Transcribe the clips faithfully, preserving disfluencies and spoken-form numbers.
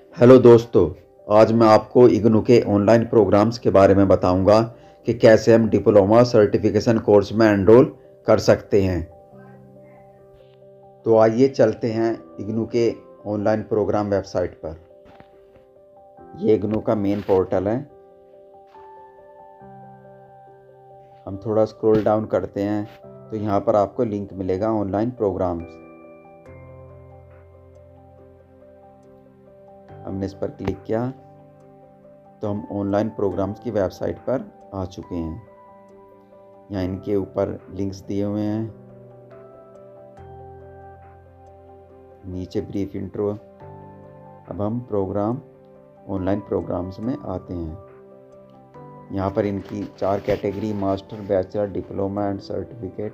Hello दोस्तों, आज मैं आपको इग्नू के ऑनलाइन प्रोग्राम्स के बारे में बताऊंगा कि कैसे हम डिप्लोमा सर्टिफिकेशन कोर्स में एनरोल कर सकते हैं। तो आइए चलते हैं इग्नू के ऑनलाइन प्रोग्राम वेबसाइट पर। ये इग्नू का मेन पोर्टल है। हम थोड़ा स्क्रॉल डाउन करते हैं तो यहाँ पर आपको लिंक मिलेगा ऑनलाइन प्रोग्राम्स। हमने इस पर क्लिक किया तो हम ऑनलाइन प्रोग्राम्स की वेबसाइट पर आ चुके हैं। यहाँ इनके ऊपर लिंक्स दिए हुए हैं, नीचे ब्रीफ इंट्रो। अब हम प्रोग्राम ऑनलाइन प्रोग्राम्स में आते हैं। यहाँ पर इनकी चार category, master, bachelor, diploma and certificate.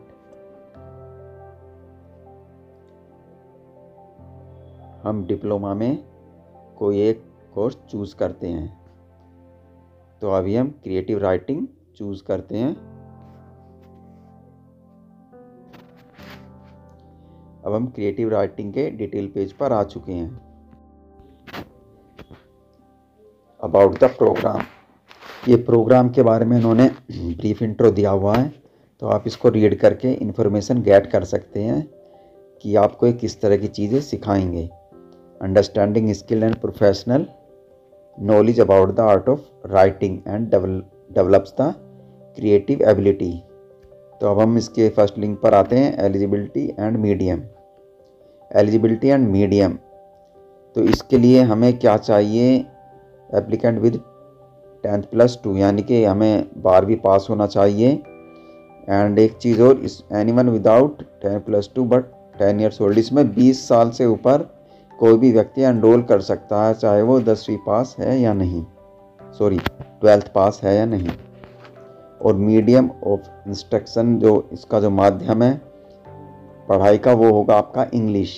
हम डिप्लोमा में कोई एक कोर्स चूज़ करते हैं। तो अभी हम क्रिएटिव राइटिंग चूज़ करते हैं। अब हम क्रिएटिव राइटिंग के डिटेल पेज पर आ चुके हैं। अबाउट द प्रोग्राम, ये प्रोग्राम के बारे में इन्होंने ब्रीफ इंट्रो दिया हुआ है, तो आप इसको रीड करके इन्फॉर्मेशन गेट कर सकते हैं कि आपको किस तरह की चीज़ें सिखाएंगे। Understanding skill and professional knowledge about the art of writing and develops the creative ability. तो अब हम इसके फर्स्ट लिंक पर आते हैं, eligibility and medium. Eligibility and medium, तो इसके लिए हमें क्या चाहिए? Applicant with tenth plus two, यानी कि हमें बारहवीं पास होना चाहिए। एंड एक चीज़ और, इस anyone without ten plus two but ten years old, इसमें बीस साल से ऊपर कोई भी व्यक्ति एनरोल कर सकता है, चाहे वो दसवीं पास है या नहीं, सॉरी ट्वेल्थ पास है या नहीं। और मीडियम ऑफ इंस्ट्रक्शन, जो इसका जो माध्यम है पढ़ाई का, वो होगा आपका इंग्लिश।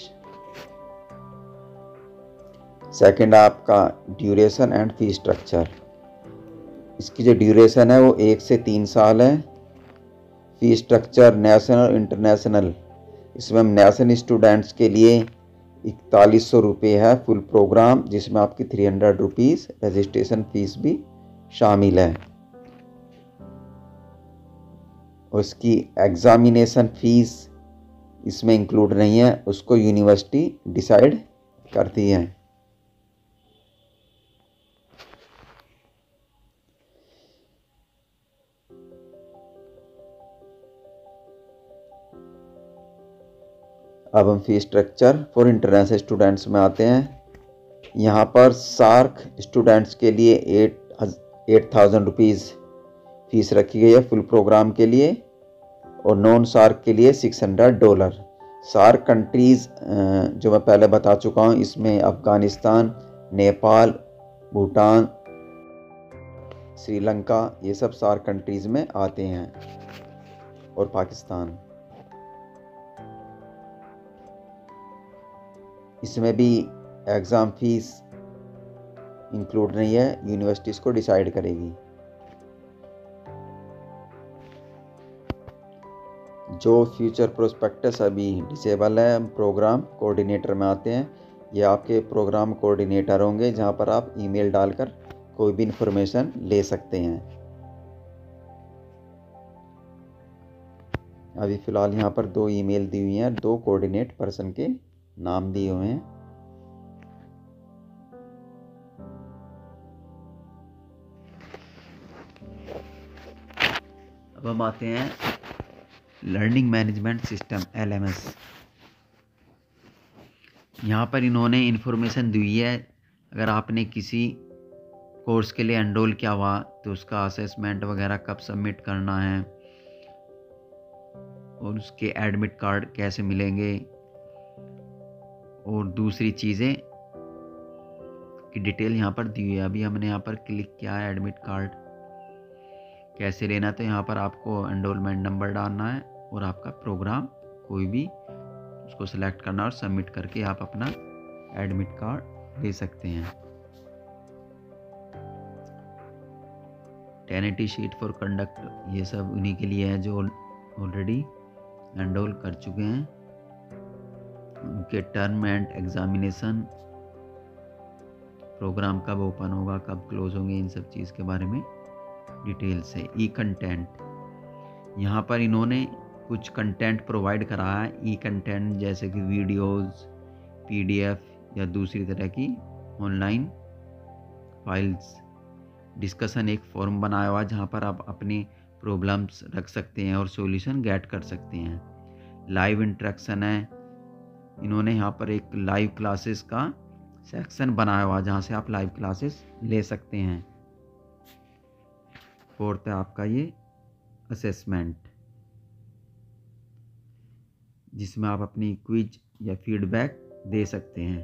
सेकंड आपका ड्यूरेशन एंड फी स्ट्रक्चर। इसकी जो ड्यूरेशन है वो एक से तीन साल है। फी स्ट्रक्चर नेशनल इंटरनेशनल, इसमें हम नेशनल स्टूडेंट्स के लिए इकतालीस सौ रुपये है फुल प्रोग्राम, जिसमें आपकी three hundred rupees registration fees भी शामिल है। उसकी एग्ज़ामिनेशन फीस इसमें इंक्लूड नहीं है, उसको यूनिवर्सिटी डिसाइड करती है। अब हम fee structure for international students में आते हैं। यहाँ पर सार्क स्टूडेंट्स के लिए eight eight thousand rupees fees रखी गई है फुल प्रोग्राम के लिए, और नॉन सार्क के लिए six hundred dollar. SAARC countries जो मैं पहले बता चुका हूँ, इसमें अफ़गानिस्तान, नेपाल, भूटान, श्रीलंका, ये सब सार्क कंट्रीज़ में आते हैं, और पाकिस्तान। इसमें भी एग्ज़ाम फीस इंक्लूड नहीं है, यूनिवर्सिटी इसको डिसाइड करेगी। जो फ्यूचर प्रोस्पेक्टस अभी डिसेबल है, हम प्रोग्राम कोऑर्डिनेटर में आते हैं। ये आपके प्रोग्राम कोऑर्डिनेटर होंगे, जहां पर आप ईमेल डालकर कोई भी इंफॉर्मेशन ले सकते हैं। अभी फ़िलहाल यहाँ पर दो ईमेल दी हुई हैं, दो कोऑर्डिनेट पर्सन के नाम दिए हुए हैं। अब हम आते हैं learning management system L M S. यहाँ पर इन्होंने इन्फॉर्मेशन दी हुई है, अगर आपने किसी कोर्स के लिए एनरोल किया हुआ तो उसका असेसमेंट वगैरह कब सबमिट करना है, और उसके एडमिट कार्ड कैसे मिलेंगे, और दूसरी चीज़ें की डिटेल यहाँ पर दी हुई है। अभी हमने यहाँ पर क्लिक किया है एडमिट कार्ड कैसे लेना, तो यहाँ पर आपको एनरोलमेंट नंबर डालना है और आपका प्रोग्राम कोई भी उसको सिलेक्ट करना और सबमिट करके आप अपना एडमिट कार्ड ले सकते हैं। टेनिटी शीट फॉर कंडक्ट, ये सब उन्हीं के लिए है जो ऑलरेडी एनरोल कर चुके हैं। उनके टर्म एंड एग्जामिनेशन प्रोग्राम कब ओपन होगा, कब क्लोज होंगे, इन सब चीज़ के बारे में डिटेल से। ई कंटेंट, यहाँ पर इन्होंने कुछ कंटेंट प्रोवाइड करा है। ई कंटेंट जैसे कि वीडियोस, पीडीएफ या दूसरी तरह की ऑनलाइन फाइल्स। डिस्कशन, एक फॉर्म बनाया हुआ जहाँ पर आप अपनी प्रॉब्लम्स रख सकते हैं और सॉल्यूशन गेट कर सकते हैं। लाइव इंटरेक्शन है, इन्होंने यहाँ पर एक लाइव क्लासेस का सेक्शन बनाया हुआ जहाँ से आप लाइव क्लासेस ले सकते हैं। फोर्थ है आपका ये असेसमेंट, जिसमें आप अपनी क्विज या फीडबैक दे सकते हैं।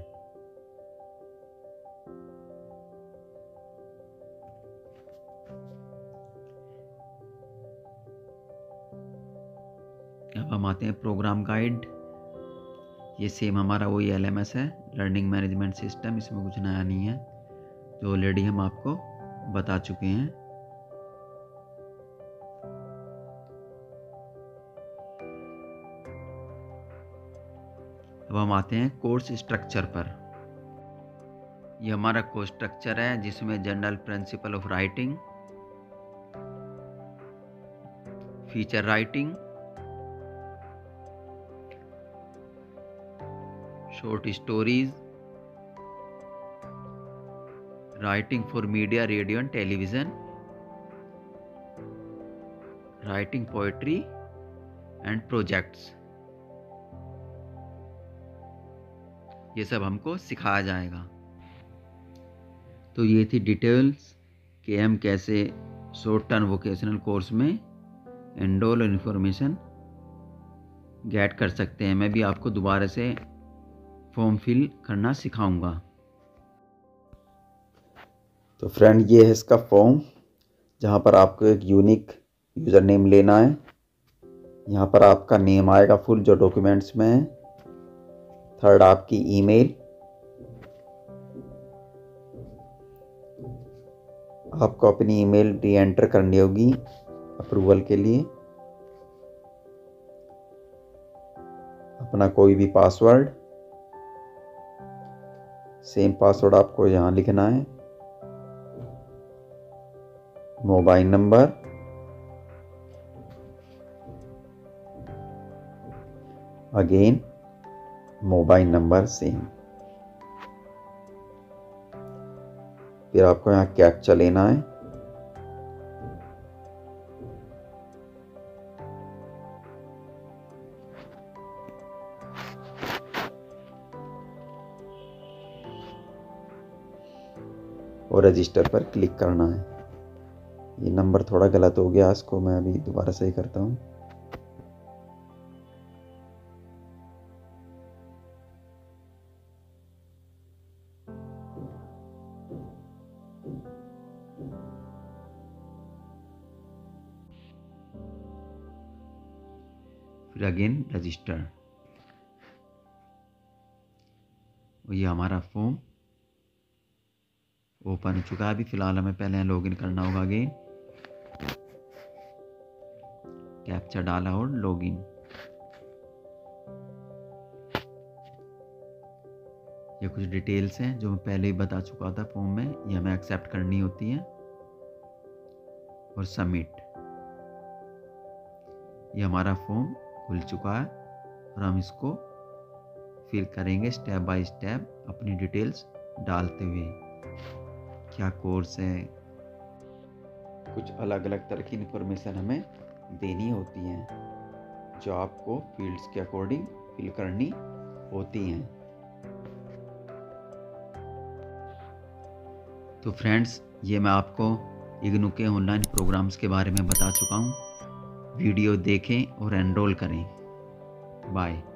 अब हम आते हैं प्रोग्राम गाइड। ये सेम हमारा वही एल एम एस है, लर्निंग मैनेजमेंट सिस्टम। इसमें कुछ नया नहीं है, जो ऑलरेडी हम आपको बता चुके हैं। अब हम आते हैं कोर्स स्ट्रक्चर पर। ये हमारा कोर्स स्ट्रक्चर है, जिसमें general principle of writing, feature writing, short stories, writing for media, radio and television, writing poetry and projects, ये सब हमको सिखाया जाएगा। तो ये थी डिटेल्स कि हम कैसे शॉर्ट टर्म वोकेशनल कोर्स में एनरोल और इन्फॉर्मेशन गेट कर सकते हैं। मैं भी आपको दोबारा से फॉर्म फिल करना सिखाऊंगा। तो फ्रेंड, ये है इसका फॉर्म, जहाँ पर आपको एक यूनिक यूज़र नेम लेना है। यहाँ पर आपका नेम आएगा फुल, जो डॉक्यूमेंट्स में है। थर्ड आपकी ईमेल, आपको अपनी ईमेल री एंटर करनी होगी अप्रूवल के लिए। अपना कोई भी पासवर्ड, सेम पासवर्ड आपको यहाँ लिखना है। Mobile number, again mobile number same. फिर आपको यहाँ कैप्चा लेना है। और रजिस्टर पर क्लिक करना है। ये नंबर थोड़ा गलत हो गया, इसको मैं अभी दोबारा सही करता हूँ। फिर अगेन रजिस्टर। ये हमारा फॉर्म ओपन हो चुका है। अभी फिलहाल हमें पहले लॉगिन करना होगा। अगेन कैप्चा डाला और लॉगिन। ये कुछ डिटेल्स हैं जो मैं पहले ही बता चुका था फॉर्म में, ये हमें एक्सेप्ट करनी होती है और सबमिट। ये हमारा फॉर्म खुल चुका है और हम इसको फिल करेंगे स्टेप बाय स्टेप, अपनी डिटेल्स डालते हुए। क्या कोर्स है, कुछ अलग अलग तरह की इन्फॉर्मेशन हमें देनी होती हैं, जो आपको फील्ड्स के अकॉर्डिंग फिल करनी होती हैं। तो फ्रेंड्स, ये मैं आपको इग्नू के ऑनलाइन प्रोग्राम्स के बारे में बता चुका हूँ। वीडियो देखें और एनरोल करें। बाय।